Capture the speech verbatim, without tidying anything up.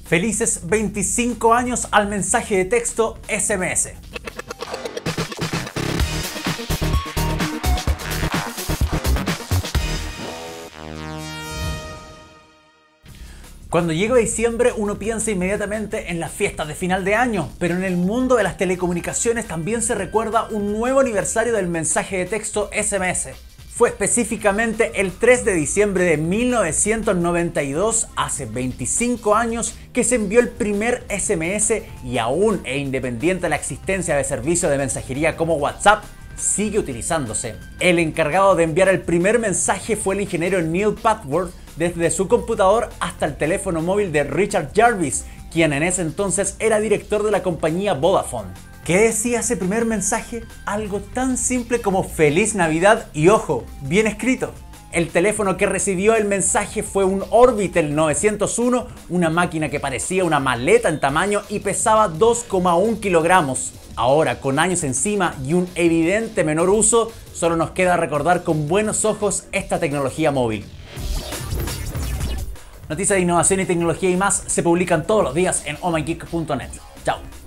Felices veinticinco años al mensaje de texto S M S. Cuando llega diciembre uno piensa inmediatamente en las fiestas de final de año, pero en el mundo de las telecomunicaciones también se recuerda un nuevo aniversario del mensaje de texto S M S. Fue específicamente el tres de diciembre de mil novecientos noventa y dos, hace veinticinco años, que se envió el primer S M S y aún e independiente de la existencia de servicios de mensajería como WhatsApp, sigue utilizándose. El encargado de enviar el primer mensaje fue el ingeniero Neil Packworth, desde su computador hasta el teléfono móvil de Richard Jarvis, quien en ese entonces era director de la compañía Vodafone. ¿Qué decía ese primer mensaje? Algo tan simple como Feliz Navidad y, ojo, bien escrito. El teléfono que recibió el mensaje fue un Orbitel novecientos uno, una máquina que parecía una maleta en tamaño y pesaba dos coma uno kilogramos. Ahora, con años encima y un evidente menor uso, solo nos queda recordar con buenos ojos esta tecnología móvil. Noticias de innovación y tecnología y más se publican todos los días en oh my geek punto net. Chao.